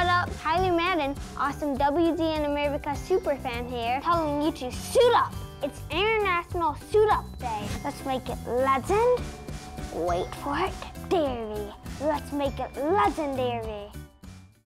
what up? Kylie Madden, awesome WGN America superfan here, telling you to suit up. It's International Suit Up Day. Let's make it legend. Wait for it. Dairy. Let's make it legendary.